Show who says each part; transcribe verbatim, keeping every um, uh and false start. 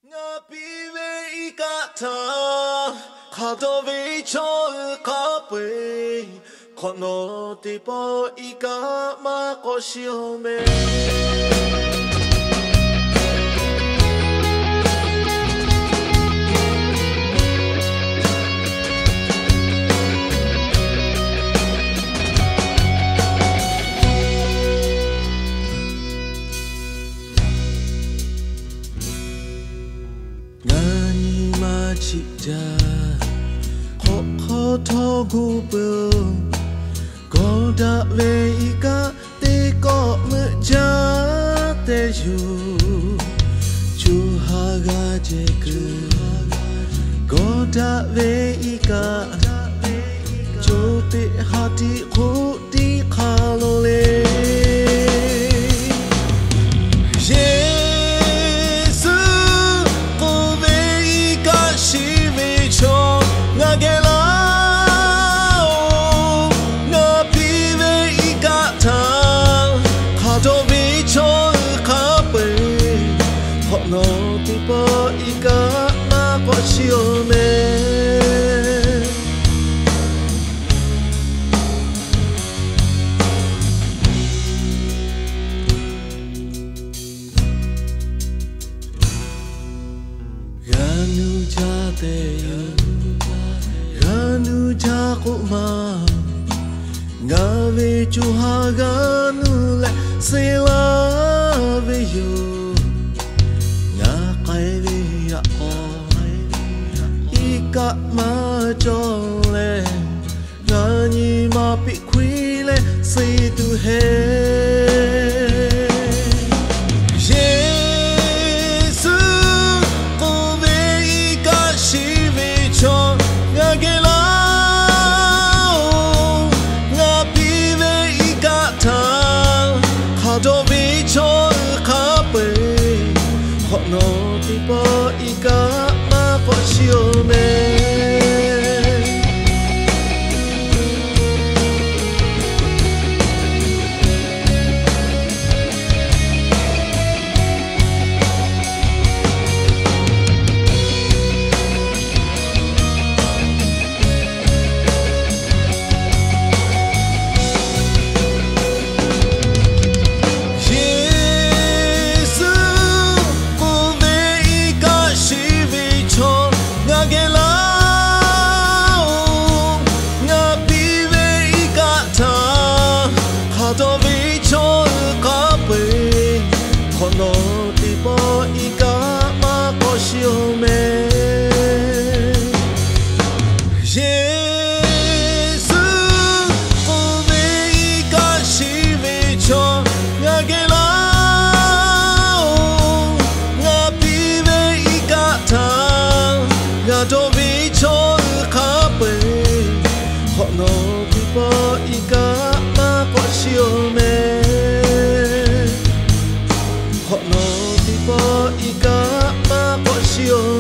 Speaker 1: Nga pive ikata Kadovi cho kape Kono tipo ika makoshome
Speaker 2: chị cha khó khó thô gu bơ có đã về cả tê có mơ cha tê ju chu ha ga je cứ có đã về cả chu tê ha ti khu ti kha lo le no tipo ika na kwa shiome ganu cha te ganu cha ko ma ngave chu ha ganu le se la ve yo ika ma cho le ngani ma pi khui le si tu he Jesu ko ve ika shi ve cho nga ge la nga pi ve ika ta kha do ve cho kha pe ho no ti po ika Shiome no tipo ika ma koshome Jesu ko ve ika shi ve cho nga ge la nga pi ve ika ta nga do ve cho kha pe ho no tipo ika ma koshome Ho no tipo ika ma koshio